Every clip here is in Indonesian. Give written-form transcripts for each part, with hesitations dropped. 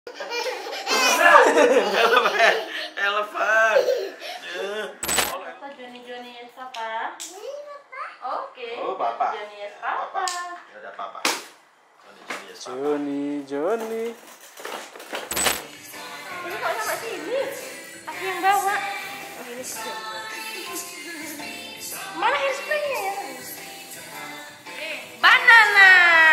Elephant. Johnny yes papa. Oke. Oh papa. Johnny yes papa. Ya udah papa. Johnny. Ini kok sama sini? Aku yang bawa. Oh ini sih. Mana hairspray-nya ya? Banana.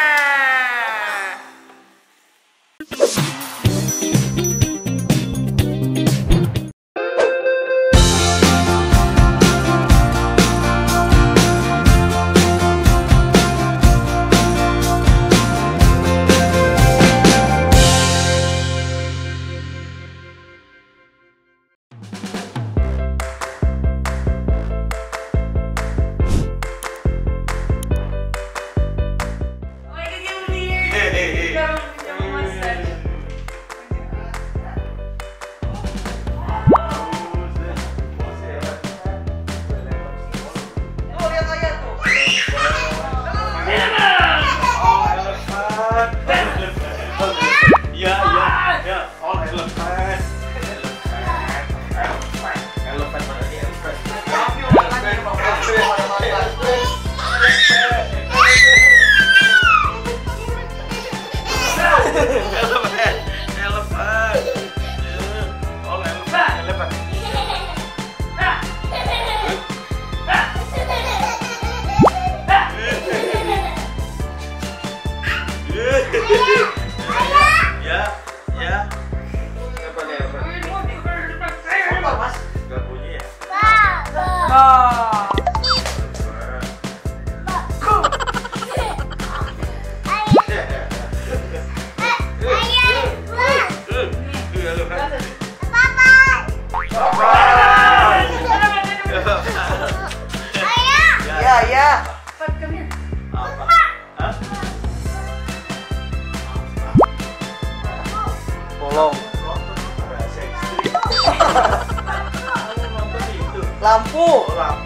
Lampu.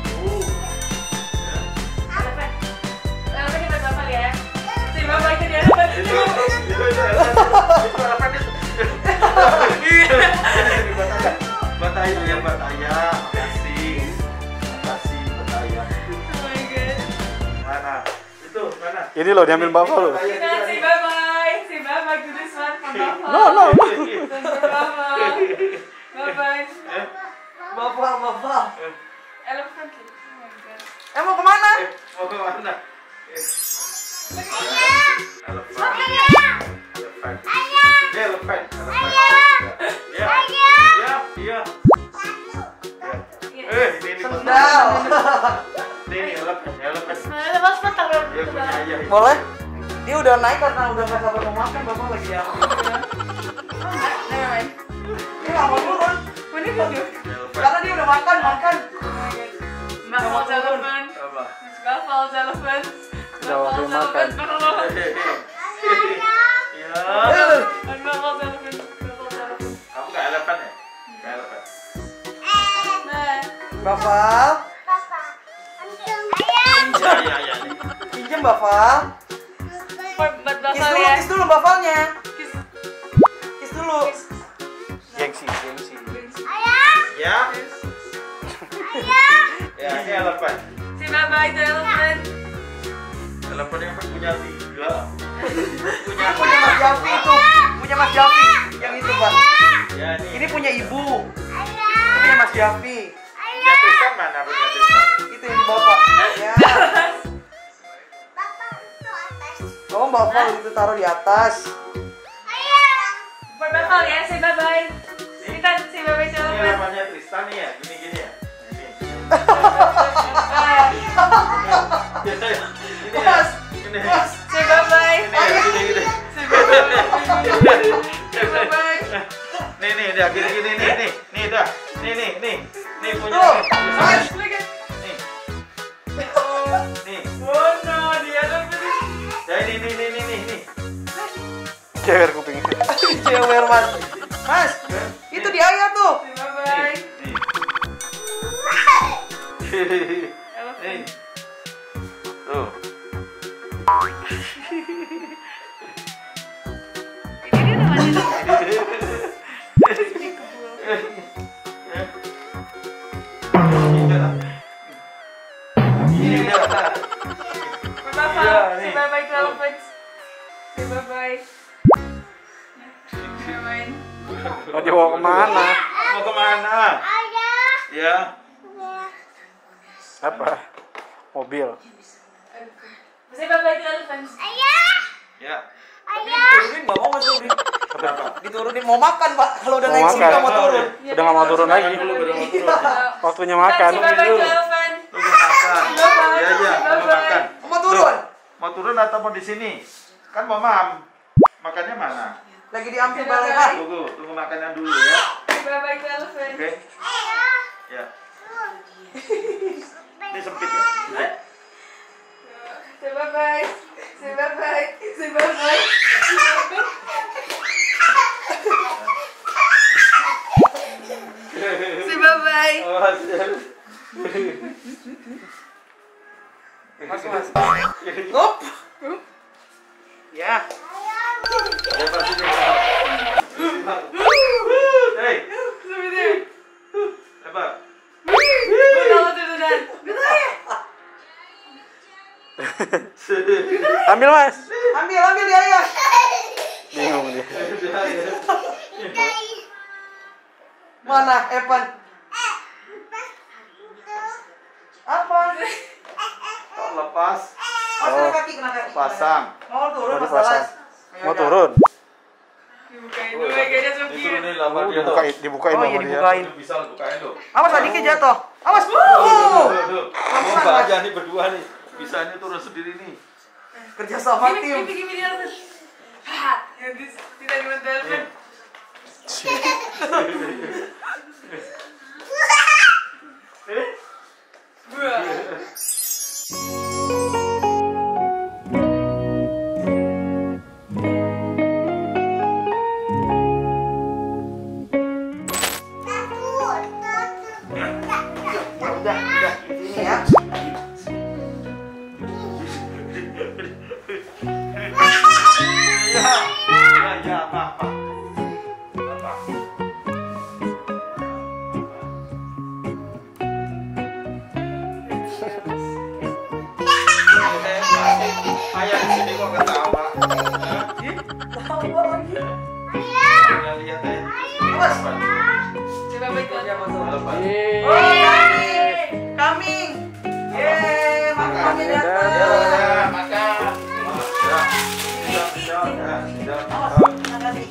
Bataya ya Bataya. Makasih Bataya. Oh my god. Mana? Itu mana? Ini loh diambil bapak loh. Say bye-bye. Say bye-bye to this one from Bapak. No. Bye-bye. Bapak. Elephant. Oh my god. Mau kemana? Mau ke mana? Elephant. Iya. Ini Sendal. Ini elephant. Lepas patah. Dia punya ayah. Boleh? Dia udah naik karena udah gak sabar mau makan. Bapak lagi ya. Dia gak mau turun. Karena dia udah makan. Buffalo's elephant. Apa? Buffalo's elephant. Jawabnya makan. Ya. Buffalo's elephant. Kamu gak elephant ya? Gak elephant. Bapak. Ya. Pinjam Bapak. Kiss dulu Bapaknya. Kiss dulu. Gengsi. Ya. Ya, ini elephant. Say bye-bye to elephant. Elephant yang punya 3. Punya Mas Jafi itu. Punya Mas Jafi. Yang itu Pak. Ya, Ini punya ibu. Ini punya Mas Jafi. punya Tristan mana punya Tristan? Itu yang di Bapak. Ya. Oh, Bapak itu taruh di atas. Buat Bapak ya, say bye-bye. Kita say bye-bye to Ini elephant. elephantnya Tristan nih ya, gini ya. Ini. Mas. Say bye-bye. Gini. Say bye-bye. Say bye-bye. Nih, udah gini nih. Nih dah. Nih punya. Tuh, Mas, look at. Nih. Nih. Oh no, the elephant. Ya ini. Cewer kupingnya. Cewer Mas. Mas, itu di ayah tuh. Say bye-bye. Nih. Elephant. Tuh. Ini dia namanya Say bye-bye to elephants. Say bye-bye. Main. Mau dibawa kemana? Mau kemana? Ya. Apa? Mobil. Say bye-bye to elephants. Ya. Diturunin nggak mau Mas Rudi? Kenapa? Diturunin mau makan Pak. Kalau udah Mau naik sini makan. nggak mau turun. Udah nggak mau turun lagi. Dulu baru mau turun. Waktunya makan. Say bye-bye to elephant. Tunggu makan. Ya ya, mau makan. Mau turun? Mau turun atau mau di sini? Kan mau makannya mana? Lagi diambil balik. Tunggu makannya dulu ya. Say bye-bye to elephant. Oke. Ya. Ini sempit ya? Sempit. Say bye-bye. Say bye-bye. Say bye-bye. Say bye-bye. Mas. Up. Ya. Ya pasti dia. Hei, apa? Ambil Mas. Ambil dia ya. Bingung dia. Mana Evan? Apa? Kok lepas? Kena kaki. Pasang. Mau turun Mau Mas dipasang. Dalas? Mau turun. Dibukain dulu ya, kayaknya supir. Diturunin sama dia. Dibukain Oh, iya, sama dia. dibukain. Bisa bukain lo. Awas adiknya jatuh. Awas. Mau aja nih berdua nih. Bisa ini turun sendiri nih. Kerja sama Give tim. me the elephant. Ha! Tidak dibantu elephant. Udah sini ya. Ya, apa? Ayah di sini kok ketawa. Nggak lihat ya. Awas. Say bye-bye to elephant. Coming. Yeay, makannya datang. Ya, makan. Ya. Awas, kena kaki.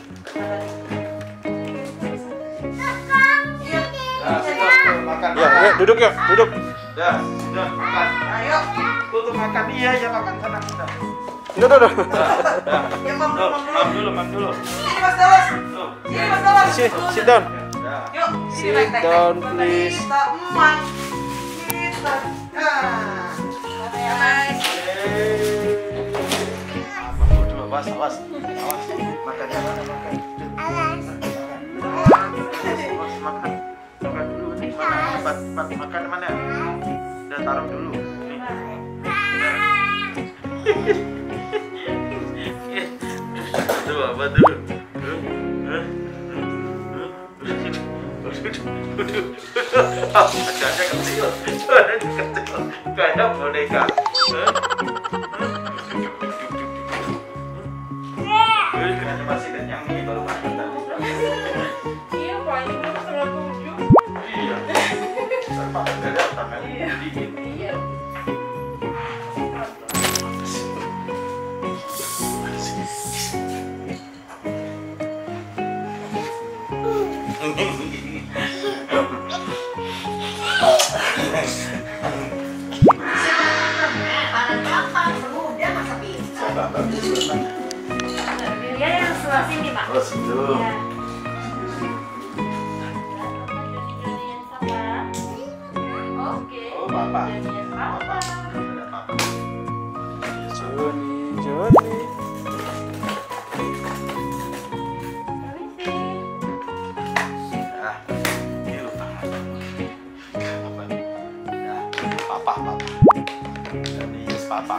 Makan. Ya, duduk yuk, duduk. Ya, sudah makan. Ayo. Tutup makan. Iya, ya makan sana. Sudah. Duduk. Ya, mam dulu. Mam dulu. Sini Mas Dalas. Tuh. Sini Mas Dalas. Sit down. Ya. Yuk, sini Sit naik. down, please. Kita emak. Kita. Nah. Awas. Awas. Makan ya, makan. Awas, makan. Makan dulu nih. Makan mana? Udah taruh dulu. Nih. Tuh apa tuh? Badannya kecil. Kayak boneka. Kenapa masih kenyang nih baru makan tadi? Iya, Pak, ini belum setengah 7. Iya. Serba udah datang kan? Dingin. Iya. Dia yang sebelah sini, Pak. Oh, situ. Iya. Oke. Oh, Papa. Jadian Papa. Ada Papa. Joni. Nah, ini lupa. Apa nih? Nah, Papa. Jadi yes, Papa.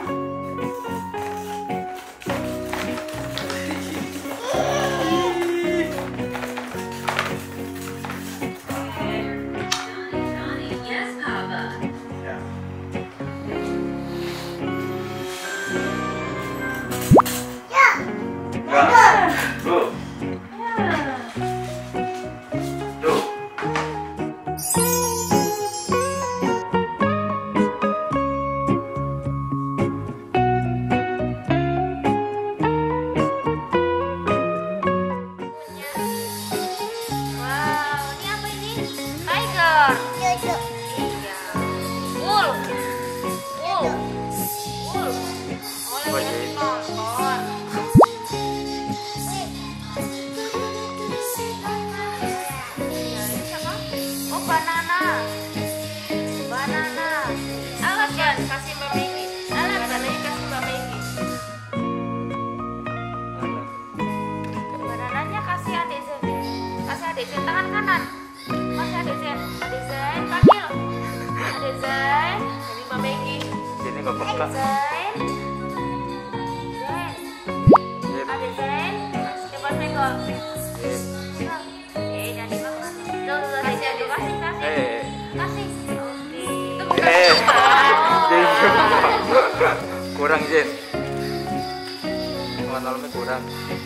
Wolf. Oh, lagi nonton. Oh, banana. Alat kan kasih Mbak Megi. Alat banananya kasih Mbak Megi. Banananya kasih adik Zen. Kasih adik Zen tangan kanan. Kasih adik Zen. Adik Zen panggil. Adik Zen. Jadi Mbak Megi. Ini nggak peka. Zen. Adik Zen. Coba senggol. Jangan dimakan. Tuh, kasih adik kasih. Kasih. Oke. Itu bukan Jen. Kurang Jen. Malamnya kurang.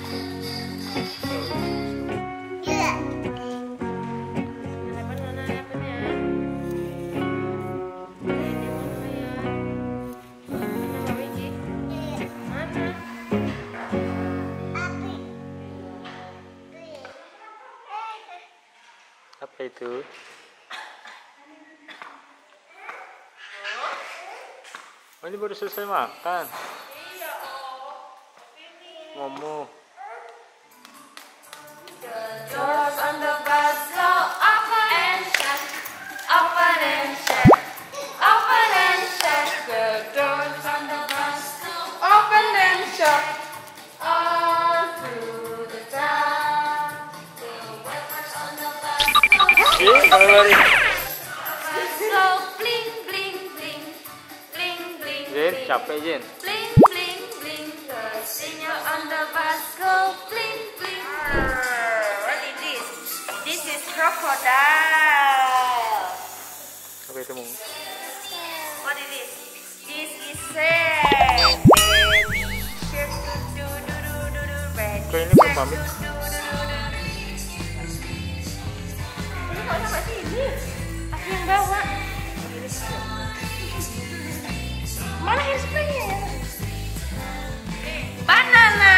Apa itu? Oh, ini baru selesai makan. Momo. Doors on the bus go open and shut, open and shut, open and shut. The doors on the bus go open and shut, all through the town. The wipers on the bus go bling bling bling, bling bling Jen, bling. capek Jen. Bling bling bling, the signal on the bus go bling bling. What is this? This is crocodile. Apa itu Mung? What is this? This is sand. Baby shark do do do do do. Baby Kok ini belum pamit? Ini kok sampai sini? Aku yang bawa. Mana hairspray-nya? Banana.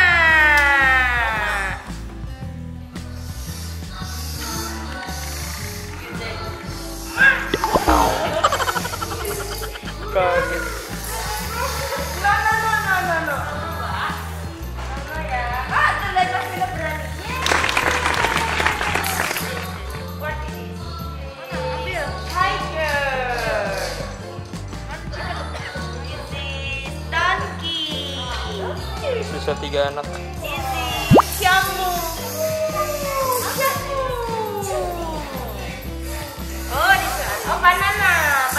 Kaget. No. Ya. Ah, tuh lihat pas kita berani. What is this? Mana? Ambil. Tiger. This is donkey. Susah 3 anak. This is Shamu. Oh, this one. Oh, banana.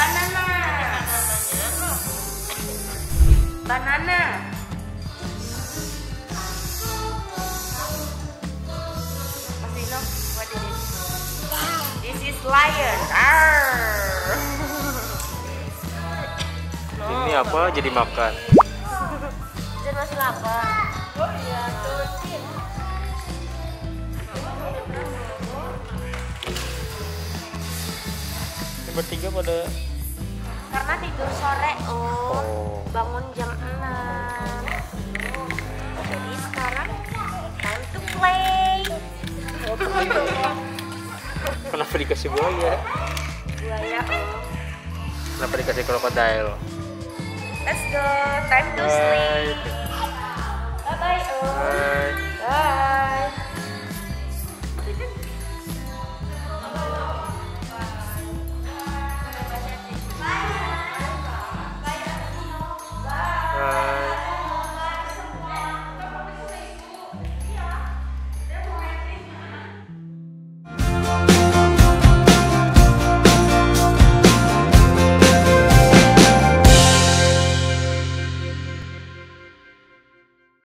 Mas Dino, what is this? This is lion. Arr. Ini apa jadi makan? Jen masih lapar. Oh iya, turutin. Ini bertiga pada. Karena tidur sore, Oh. bangun jam 6. Jadi sekarang time to play. Kenapa dikasih buaya? Buaya, Kenapa dikasih krokodil? Let's go, time to sleep. Bye. Bye bye, Bye.